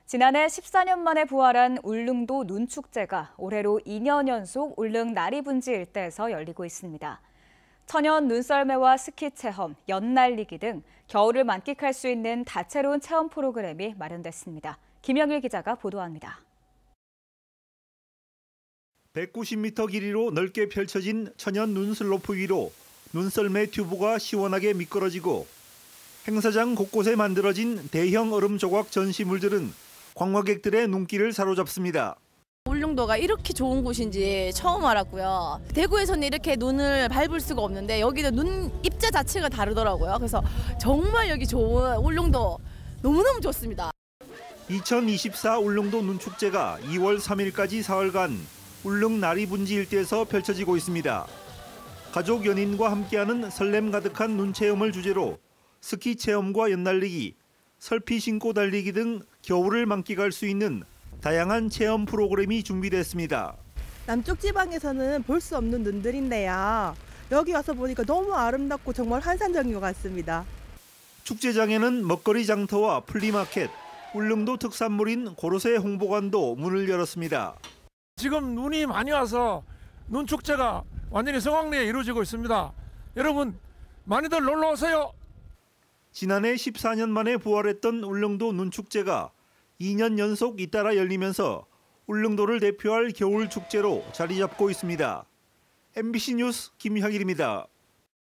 지난해 14년 만에 부활한 울릉도 눈축제가 올해로 2년 연속 울릉 나리분지 일대에서 열리고 있습니다. 천연 눈썰매와 스키 체험, 연날리기 등 겨울을 만끽할 수 있는 다채로운 체험 프로그램이 마련됐습니다. 김영일 기자가 보도합니다. 190m 길이로 넓게 펼쳐진 천연 눈슬로프 위로 눈썰매 튜브가 시원하게 미끄러지고 행사장 곳곳에 만들어진 대형 얼음 조각 전시물들은 관광객들의 눈길을 사로잡습니다. 울릉도가 이렇게 좋은 곳인지 처음 알았고요. 대구에서는 이렇게 눈을 밟을 수가 없는데 여기는 눈 입자 자체가 다르더라고요. 그래서 정말 여기 좋은 울릉도 너무너무 좋습니다. 2024 울릉도 눈축제가 2월 3일까지 사흘간 울릉 나리분지 일대에서 펼쳐지고 있습니다. 가족 연인과 함께하는 설렘 가득한 눈 체험을 주제로 스키 체험과 연날리기, 설피 신고 달리기 등 겨울을 만끽할 수 있는 다양한 체험 프로그램이 준비됐습니다. 남쪽 지방에서는 볼 수 없는 눈들인데요. 여기 와서 보니까 너무 아름답고 정말 환상적인 것 같습니다. 축제장에는 먹거리 장터와 플리마켓, 울릉도 특산물인 고로쇠 홍보관도 문을 열었습니다. 지금 눈이 많이 와서 눈축제가 완전히 성황리에 이루어지고 있습니다. 여러분 많이들 놀러 오세요. 지난해 14년 만에 부활했던 울릉도 눈축제가 2년 연속 잇따라 열리면서 울릉도를 대표할 겨울 축제로 자리 잡고 있습니다. MBC 뉴스 김형일입니다.